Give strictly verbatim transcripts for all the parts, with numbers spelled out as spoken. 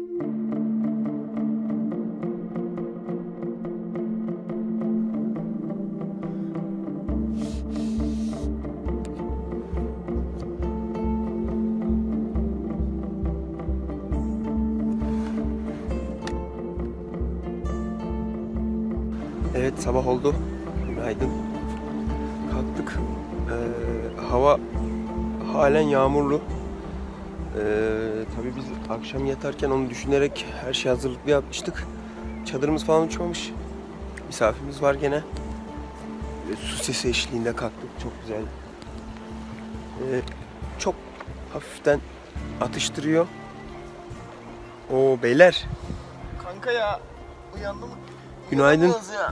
Evet, sabah oldu. Günaydın. Kalktık. Ee, hava halen yağmurlu. Ee, tabii biz akşam yatarken onu düşünerek her şey hazırlıklı yapmıştık. Çadırımız falan uçmamış. Misafirimiz var gene. Ee, su sesi eşliğinde kalktık. Çok güzel. Ee, çok hafiften atıştırıyor. Oo beyler. Kanka ya, uyandım. Günaydın. Ya.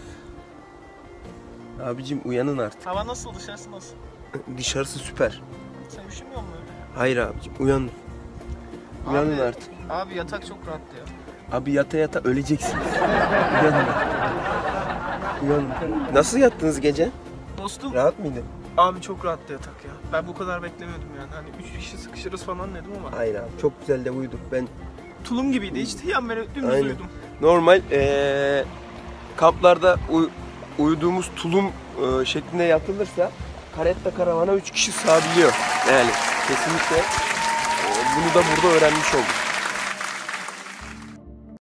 Abicim uyanın artık. Hava nasıl, dışarısı nasıl? Dışarısı süper. Sen üşümüyor musun öyle? Hayır abicim uyanın. Uyanın Abi, artık. Abi yatak çok rahat ya. Abi yata yata öleceksiniz. Uyanın. Uyanın. Nasıl yattınız gece? Dostum. Rahat mıydı? Abi çok rahattı yatak ya. Ben bu kadar beklemiyordum yani. Hani üç kişi sıkışırız falan dedim ama. Hayır abi çok güzel de uyuduk. Ben Tulum gibiydi işte. Yan böyle dümdüz Aynen. uyudum. normal ee, kamplarda uy- uyuduğumuz tulum ee, şeklinde yatılırsa karetta karavana üç kişi sığabiliyor. Yani kesinlikle ee, bunu da burada öğrenmiş olduk.